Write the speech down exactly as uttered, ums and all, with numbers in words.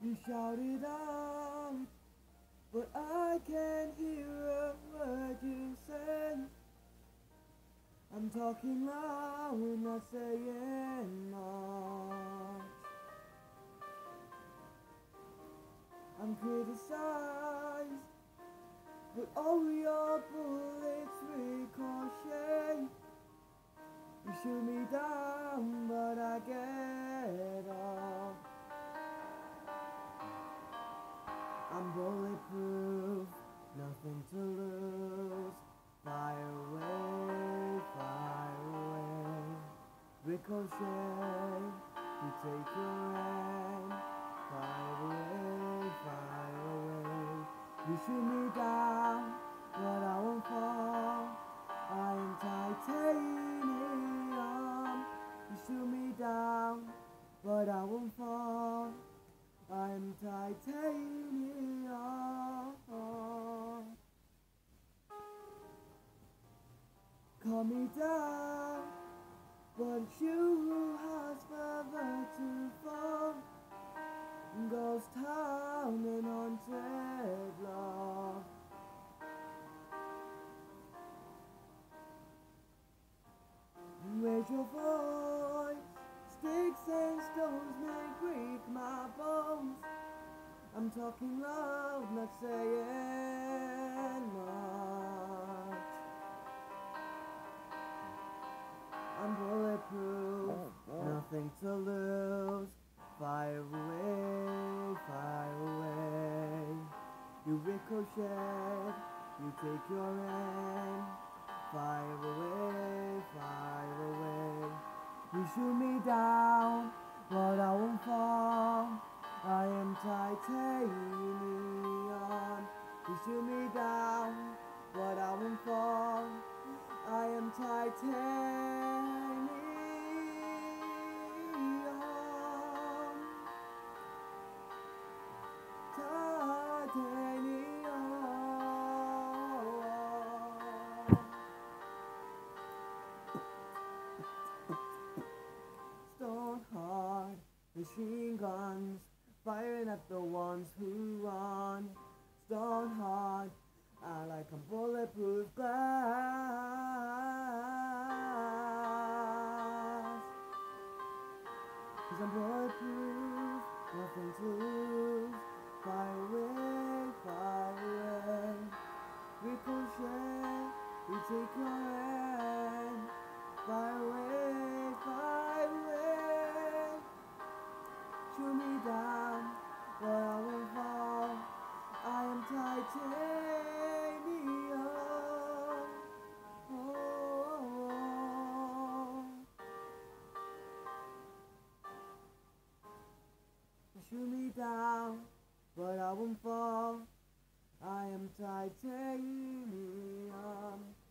You shouted out, but I can't hear a word you say. I'm talking loud, not saying much. I'm criticized, but all your bullets ricochet. You shoot me down, but I get up. I'm bulletproof, nothing to lose. Fire away, fire away. Ricochet, you take your aim. Fire away, fire away. You shoot me down, but I won't fall. I am titanium. You shoot me down, but I won't fall. I'm titanium. Call me down, but it's you who has further to fall. Ghost town and haunted love. Raise your voice, sticks and stones may break my bones. I'm talking loud, not saying much. I'm bulletproof, nothing to lose. Fire away, fire away. You ricochet, you take your aim. Fire away, fire away. You shoot me down, but I won't fall. I am titanium. You shoot me down, but I won't fall. I am titanium. Titanium. Stone hard, machine guns, firing at the ones who run. Stone hard, I like a bulletproof glass. Cause I'm bulletproof, nothing to lose. Fire away, fire away. Ricochet, you take your aim. Fire away, fire away. Shoot me down, but I won't fall. I am titanium. Oh, oh, oh. Shoot me down, but I won't fall. I am titanium.